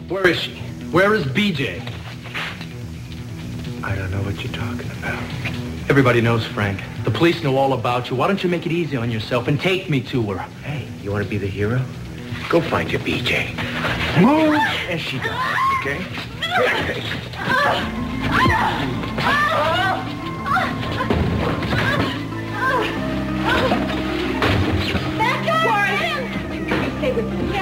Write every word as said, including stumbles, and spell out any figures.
Where is she? Where is B J? I don't know what you're talking about. Everybody knows, Frank. The police know all about you. Why don't you make it easy on yourself and take me to her? Hey, you want to be the hero? Go find your B J. Move as she goes, okay? Back up! Warren! Stay with me.